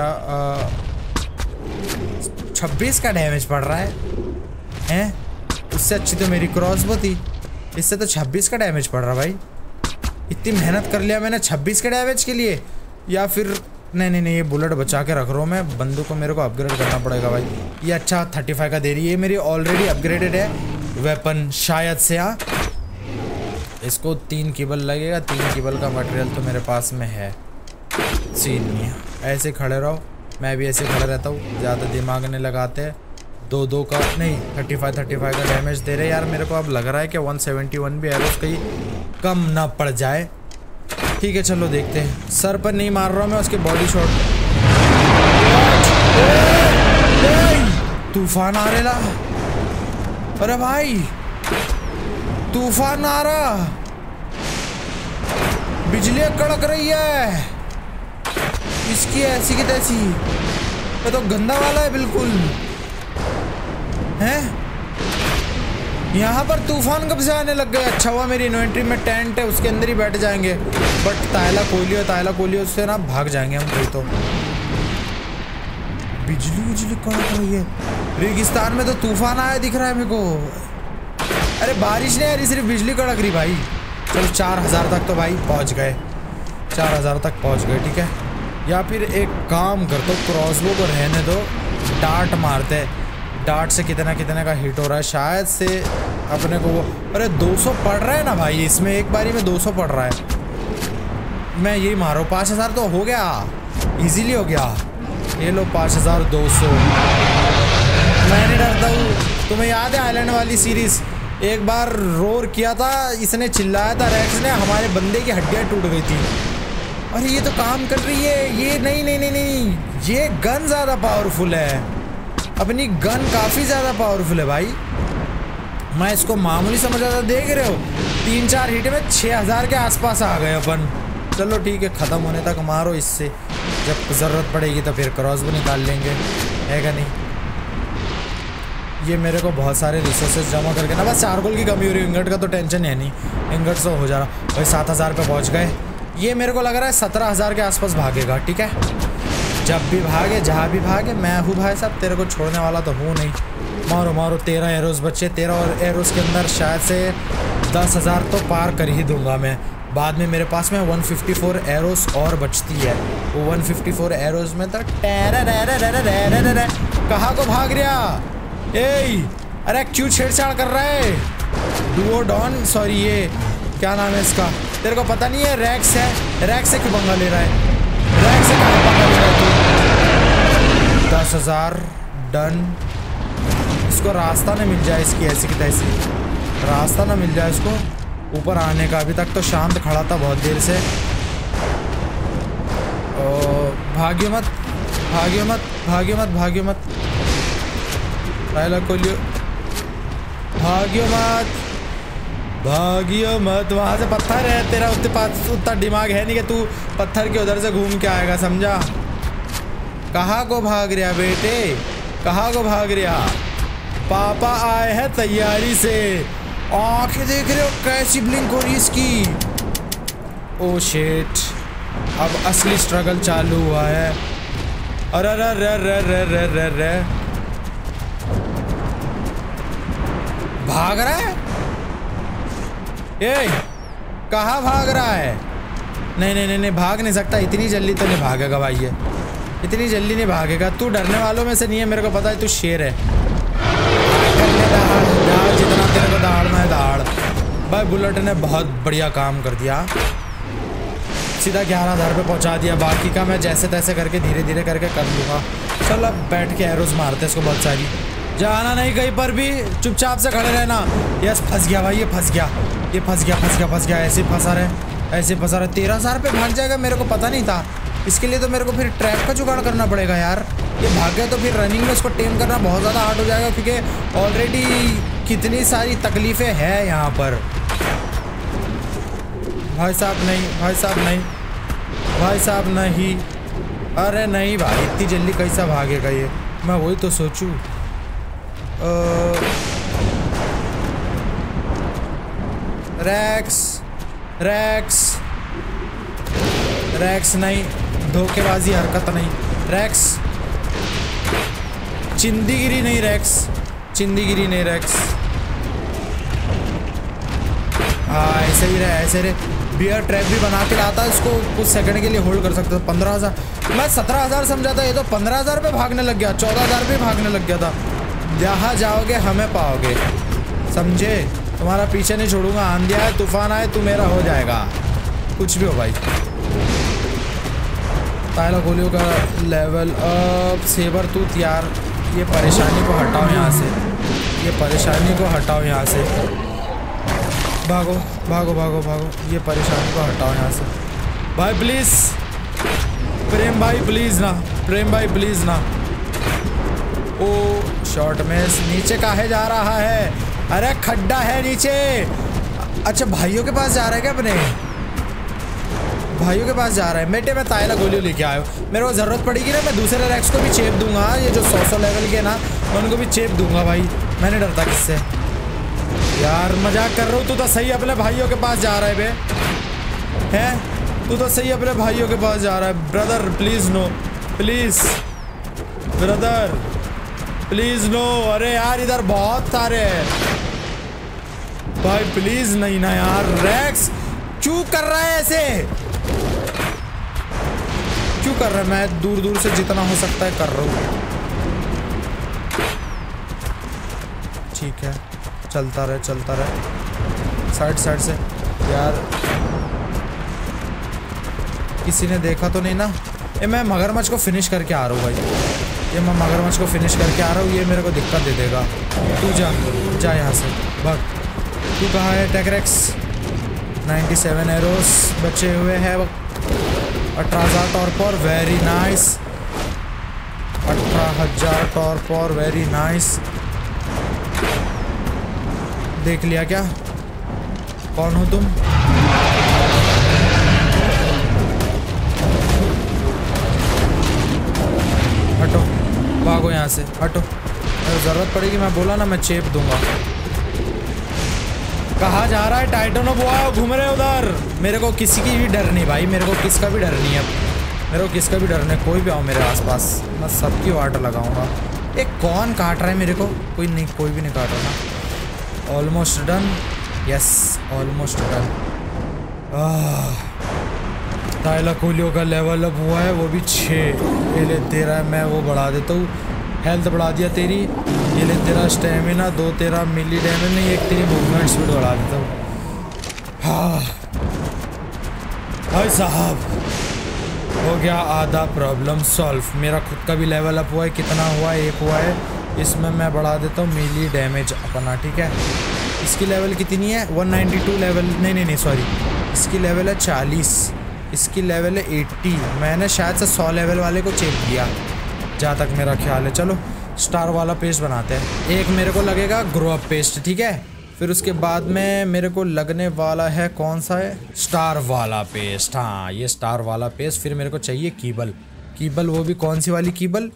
छब्बीस का डैमेज पड़ रहा है हैं? उससे अच्छी तो मेरी क्रॉसबो थी, इससे तो छब्बीस का डैमेज पड़ रहा भाई। इतनी मेहनत कर लिया मैंने छब्बीस के डैमेज के लिए, या फिर नहीं नहीं नहीं ये बुलेट बचा के रख रहा हूँ मैं। बंदूक को मेरे को अपग्रेड करना पड़ेगा भाई। ये अच्छा पैंतीस का दे रही है, मेरी ऑलरेडी अपग्रेडेड है वेपन शायद से। हाँ इसको तीन केबल लगेगा, तीन केबल का मटेरियल तो मेरे पास में है, सीन नहीं है। ऐसे खड़े रहो, मैं भी ऐसे खड़ा रहता हूँ, ज़्यादा दिमाग नहीं लगाते। दो दो का नहीं, पैंतीस पैंतीस का डैमेज दे रहे यार मेरे को। अब लग रहा है कि एक सौ इकहत्तर भी एरोस कहीं कम ना पड़ जाए। ठीक है चलो देखते हैं। सर पर नहीं मार रहा मैं, उसके बॉडी शॉट। तूफान आ रहा, अरे भाई तूफान आ रहा, बिजली कड़क रही है इसकी ऐसी की तैसी। ये तो गंदा वाला है बिल्कुल हैं। यहाँ पर तूफान कब से आने लग गए? अच्छा हुआ मेरी इन्वेंट्री में टेंट है, उसके अंदर ही बैठ जाएंगे। बट तायला कोलियो तायला कोलियो से ना भाग जाएंगे हम कहीं तो। बिजली बिजली कड़क रही है। रेगिस्तान में तो तूफान आया दिख रहा है मेरे को। अरे बारिश नहीं आ रही, सिर्फ बिजली कड़क रही भाई। चलो चार हजार तक तो भाई पहुंच गए, चार हजार तक पहुंच गए, ठीक है। या फिर एक काम कर दो, क्रॉसबो को रहने दो, डार्ट मारते हैं। डार्ट से कितना कितने का हिट हो रहा है शायद से अपने को वो। अरे दो सौ पड़ रहा है ना भाई इसमें, एक बारी में दो सौ पड़ रहा है। मैं यही मारो, पाँच हजार तो हो गया, इजीली हो गया। ये लो पाँच हजार दो सौ। मैं नहीं डरता हूँ। तुम्हें याद है आइलैंड वाली सीरीज, एक बार रोर किया था, इसने चिल्लाया था रैक्स ने, हमारे बंदे की हड्डियाँ टूट गई थी। अरे ये तो काम कर रही है ये। नहीं नहीं नहीं नहीं, ये गन ज़्यादा पावरफुल है, अपनी गन काफ़ी ज़्यादा पावरफुल है भाई। मैं इसको मामूली समझ रहा था, देख रहे हो तीन चार हिट में छः हज़ार के आसपास आ गए अपन। चलो ठीक है, ख़त्म होने तक मारो इससे, जब ज़रूरत पड़ेगी तो फिर क्रॉस भी निकाल लेंगे, है क्या नहीं। ये मेरे को बहुत सारे रिसोर्सेज जमा करके ना, बस चारकोल की कमी हो रही है, इंगट का तो टेंशन है नहीं, इंगट तो हो जा रहा भाई। सात हज़ार पे पहुँच गए। ये मेरे को लग रहा है सत्रह हज़ार के आसपास भागेगा, ठीक है। जब भी भागे, जहाँ भी भागे, मैं हूँ भाई साहब, तेरे को छोड़ने वाला तो हूँ नहीं। मारो मारो, तेरह एरोस बच्चे, तेरह और एरोस के अंदर शायद से दस हज़ार तो पार कर ही दूंगा मैं। बाद में मेरे पास में एक सौ चौवन एरोस और बचती है, वो एक सौ चौवन एरोस में तो कहाँ को भाग रहा। ए अरे क्यों छेड़छाड़ कर रहा है डुओ डॉन, सॉरी ये क्या नाम है इसका, तेरे को पता नहीं है। रैक्स है, रैक्स से क्यों पंगा ले रहा है, रैक्स से कहाँ पंगा ले रहा है तू। दस हजार डन। इसको रास्ता ना मिल जाए इसकी ऐसी की तैसी, रास्ता ना मिल जाए इसको ऊपर आने का। अभी तक तो शांत खड़ा था बहुत देर से। भाग्य मत भाग्य मत भाग्य मत भाग्य मत खोलियो, भाग्य मत भाग्य मत। वहाँ से पत्थर है, तेरा उतने पास उतना दिमाग है नहीं कि तू पत्थर के उधर से घूम के आएगा, समझा। कहाँ को भाग रहा बेटे, कहाँ को भाग रहा। पापा आए हैं तैयारी से, आंखें देख रहे हो कैसी ब्लिंक हो रही है इसकी। ओ शिट, अब असली स्ट्रगल चालू हुआ है। अरे अरे अरे अरे अरे अरे अरे भाग रहा है ये, कहाँ भाग रहा है। नहीं नहीं नहीं नहीं, भाग नहीं सकता, इतनी जल्दी तो नहीं भागेगा भाई, ये इतनी जल्दी नहीं भागेगा। तू डरने वालों में से नहीं है, मेरे को पता है, तू शेर है। दाड़ जितना तेरे को दहाड़ना है दहाड़। भाई बुलेट ने बहुत बढ़िया काम कर दिया, सीधा ग्यारह हज़ार पे पहुंचा दिया। बाकी का मैं जैसे तैसे करके धीरे धीरे करके कर लूँगा। चल अब बैठ के एरोस मारते इसको बहुत सारी, जाना नहीं कहीं पर भी, चुपचाप से खड़े रहना। यस फंस गया भाई, ये फंस गया, ये फंस गया फंस गया फंस गया ऐसे फंसा रहे ऐसे फंसा रहे। तेरह हज़ार पे भाग जाएगा, मेरे को पता नहीं था। इसके लिए तो मेरे को फिर ट्रैप का जुगाड़ करना पड़ेगा यार। ये भाग गया तो फिर रनिंग में इसको टेम करना बहुत ज़्यादा हार्ड हो जाएगा, क्योंकि ऑलरेडी कितनी सारी तकलीफ़ें हैं यहाँ पर। भाई साहब नहीं, भाई साहब नहीं, भाई साहब नहीं। अरे नहीं भाई, इतनी जल्दी कैसा भागेगा ये, मैं वही तो सोचूं। रैक्स रैक्स रैक्स नहीं, धोखेबाजी हरकत नहीं। रैक्स चिंदीगिरी नहीं, रैक्स चिंदीगिरी नहीं रैक्स। हाँ ऐसे ही रहे, ऐसे रहे। बियर ट्रैप भी बना के लाता है, इसको कुछ सेकंड के लिए होल्ड कर सकते हो। पंद्रह हज़ार, मैं सत्रह हज़ार समझा था, ये तो पंद्रह हज़ार पे भागने लग गया, चौदह हज़ार पे भागने लग गया था। जहाँ जाओगे हमें पाओगे, समझे। तुम्हारा पीछे नहीं छोड़ूंगा, आंधी आए तूफान आए तू मेरा हो जाएगा, कुछ भी हो भाई। पहला गोलियों का लेवल अप। सेबर टूथ यार, ये परेशानी को हटाओ यहाँ से, ये परेशानी को हटाओ यहाँ से। भागो भागो भागो भागो, ये परेशानी को हटाओ यहाँ से भाई प्लीज़। प्रेम भाई प्लीज़ ना, प्रेम भाई प्लीज़ ना। ओ शॉर्ट में नीचे काहे जा रहा है, अरे खड्डा है नीचे। अच्छा भाइयों के पास जा रहा है क्या, अपने भाइयों के पास जा रहा है। बेटे मैं तायला गोलियों लेके आया हूँ, मेरे को ज़रूरत पड़ेगी ना मैं दूसरे रैक्स को भी चेप दूंगा। ये जो सौ सौ लेवल के ना, मैं उनको भी चेप दूंगा भाई, मैं नहीं डरता किससे। यार मजाक कर रहा हूँ, तू तो सही अपने भाइयों के पास जा रहा है बे, हैं तू तो सही अपने भाइयों के पास जा रहा है। Brother please no, please brother please no. अरे यार इधर बहुत सारे हैं भाई, प्लीज नहीं ना यार। रैक्स क्यों कर रहा है ऐसे, क्यों कर रहा है? मैं दूर दूर से जितना हो सकता है कर रहा हूँ। ठीक है, चलता रहे चलता रहे। साइड साइड से यार, किसी ने देखा तो नहीं ना? ये मैं मगरमच्छ को फिनिश करके आ रहा हूँ भाई, ये मैं मगरमच्छ को फिनिश करके आ रहा हूँ। ये मेरे को दिक्कत दे देगा। तू जा जा यहाँ से भाग। तू कहाँ है टेकरेक्स? सत्तानवे एरोस बचे हुए हैं। अठारह हजार टॉर्पोर, वेरी नाइस। अठारह हजार टॉर्पोर, वेरी नाइस। देख लिया क्या? कौन हो तुम? हटो, भागो यहाँ से, हटो। अगर जरूरत पड़ेगी मैं बोला ना, मैं चेप दूंगा। कहाँ जा रहा है टाइटनो बुआ? घूम रहे उधर। मेरे को किसी की भी डर नहीं भाई, मेरे को किसका भी डर नहीं है। मेरे को किसका भी डर नहीं, कोई भी आओ मेरे आसपास, मैं सबकी वाट लगाऊंगा। एक कौन काट रहा है मेरे को? कोई नहीं, कोई भी नहीं काट रहा ना। Almost done, yes almost done. Thylacoleo का लेवल अप हुआ है, वो भी छः। ये ले तेरा, मैं वो बढ़ा देता हूँ, हेल्थ बढ़ा दिया तेरी। ये ले तेरा स्टेमिना, दो तेरा मिली डैमेज, नहीं एक तेरी मूवमेंट स्पीड बढ़ा देता हूँ। हाँ भाई साहब, हो गया आधा प्रॉब्लम सॉल्व। मेरा खुद का भी लेवल अप हुआ है। कितना हुआ है? एक हुआ है। इसमें मैं बढ़ा देता हूँ मिली डैमेज अपना, ठीक है। इसकी लेवल कितनी है? एक सौ बानवे लेवल, नहीं नहीं नहीं सॉरी, इसकी लेवल है चालीस, इसकी लेवल है अस्सी। मैंने शायद से सौ लेवल वाले को चेक किया जहाँ तक मेरा ख्याल है। चलो स्टार वाला पेस्ट बनाते हैं। एक मेरे को लगेगा ग्रो अप पेस्ट, ठीक है। फिर उसके बाद में मेरे को लगने वाला है, कौन सा है? स्टार वाला पेस्ट। हाँ ये स्टार वाला पेस्ट। फिर मेरे को चाहिए कीबल। कीबल वो भी कौन सी वाली कीबल?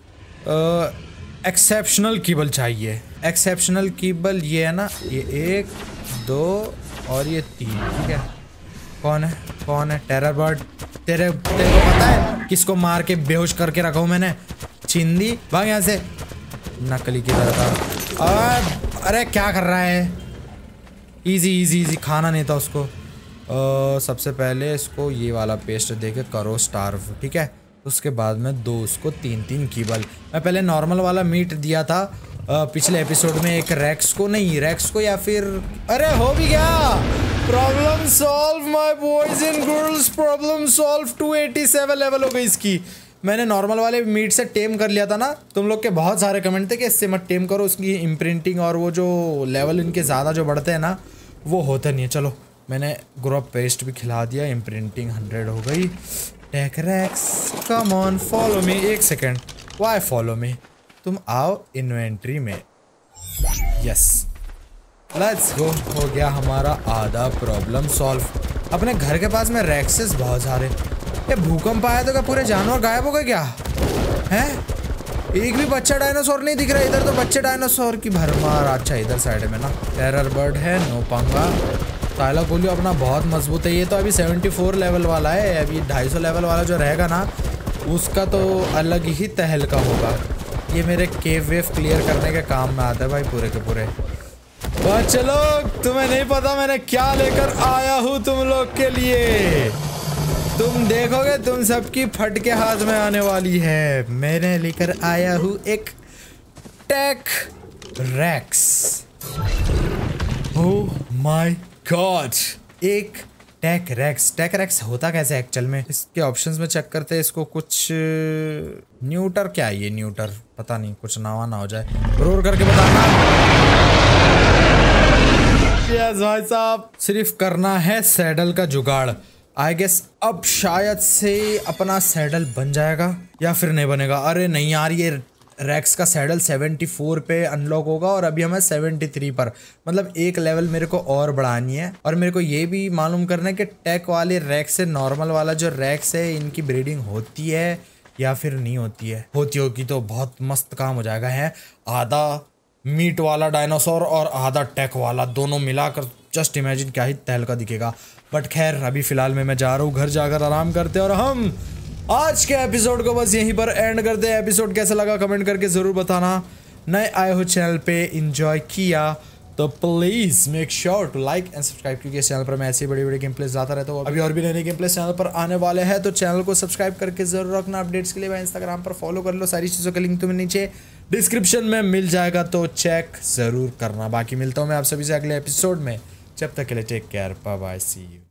एक्सेप्शनल कीबल चाहिए। एक्सेप्शनल कीबल ये है ना, ये एक दो और ये तीन, ठीक है। कौन है कौन है? Terror bird. तेरे तेरे को पता है किसको मार के बेहोश करके रखा हूँ मैंने? चिंदी, भाग यहाँ से। नकली की तरह था। अरे क्या कर रहा है? इजी इजी इजी, खाना नहीं था उसको। आ, सबसे पहले इसको ये वाला पेस्ट देके करो स्टार्व, ठीक है। उसके बाद में दो उसको तीन तीन कीबल। मैं पहले नॉर्मल वाला मीट दिया था आ, पिछले एपिसोड में एक रैक्स को, नहीं रैक्स को या फिर, अरे हो भी गया। Problem solve my boys and girls, problem solve. दो सौ सत्तासी लेवल हो गई इसकी। मैंने नॉर्मल वाले मीट से टेम कर लिया था ना। तुम लोग के बहुत सारे कमेंट थे कि इससे मत टेम करो, उसकी इम्प्रिंटिंग और वो जो लेवल इनके ज़्यादा जो बढ़ते हैं ना, वो होता नहीं है। चलो मैंने ग्रुप पेस्ट भी खिला दिया, इम्प्रिंटिंग हंड्रेड हो गई। Tek rex come on follow me. एक सेकेंड, वाई फॉलो मी? तुम आओ इन्वेंट्री में। Yes let's go. हो गया हमारा आधा प्रॉब्लम सॉल्व। अपने घर के पास में रैक्सेस बहुत सारे। ये भूकंप आया तो क्या पूरे जानवर गायब हो गए क्या? हैं? एक भी बच्चा डायनासोर नहीं दिख रहा इधर तो। बच्चे डायनासोर की भरमार। अच्छा इधर साइड में ना टेरर बर्ड है, नो पंगा। ताइलाकोलियो अपना बहुत मजबूत है। ये तो अभी चौहत्तर लेवल वाला है। अभी ढाई सौ लेवल वाला जो रहेगा ना, उसका तो अलग ही तहलका होगा। ये मेरे केव वेव क्लियर करने के काम में आता है भाई, पूरे के पूरे। तो चलो, तुम्हें नहीं पता मैंने क्या लेकर आया हूँ तुम लोग के लिए। तुम देखोगे, तुम सबकी फटके हाथ में आने वाली है। मैंने लेकर आया हूँ एक tek rex. Oh my god, एक टेक रैक्स। टेक रैक्स होता कैसे एक्चुअल में? इसके ऑप्शंस में चेक करते हैं। इसको कुछ न्यूटर, क्या है ये न्यूटर? पता नहीं, कुछ नावा ना हो जाए। रोर करके बताना। यस भाई साहब, सिर्फ करना है सैडल का जुगाड़। आई गेस अब शायद से अपना सैडल बन जाएगा या फिर नहीं बनेगा। अरे नहीं यार, ये रैक्स का सैडल चौहत्तर पे अनलॉक होगा और अभी हमें तिहत्तर पर, मतलब एक लेवल मेरे को और बढ़ानी है। और मेरे को ये भी मालूम करना है कि टेक वाले रैक्स से नॉर्मल वाला जो रैक्स है, इनकी ब्रीडिंग होती है या फिर नहीं होती है। होती होगी तो बहुत मस्त काम हो जाएगा। है आधा मीट वाला डायनासोर और आधा टेक वाला, दोनों मिलाकर जस्ट इमेजिन क्या ही तहलका दिखेगा। बट खैर अभी फिलहाल में मैं जा रहा हूँ घर, जाकर आराम करते हैं और हम आज के एपिसोड को बस यहीं पर एंड करते हैं। एपिसोड कैसा लगा कमेंट करके ज़रूर बताना। नए आए हो चैनल पे, इंजॉय किया तो please make sure to like and subscribe, क्योंकि इस चैनल पर मैं ऐसे बड़ी बड़ी गेम प्लेस लाता रहता हूँ। अभी और भी नए नए गेम प्लेस चैनल पर आने वाले हैं, तो चैनल को सब्सक्राइब करके जरूर रखना। अपडेट्स के लिए मैं इंस्टाग्राम पर फॉलो कर लो, सारी चीज़ों का लिंक तुम्हें नीचे डिस्क्रिप्शन में मिल जाएगा, तो चेक ज़रूर करना। बाकी मिलता हूँ मैं आप सभी से अगले एपिसोड में, जब तक के लिए take care, bye bye, see you.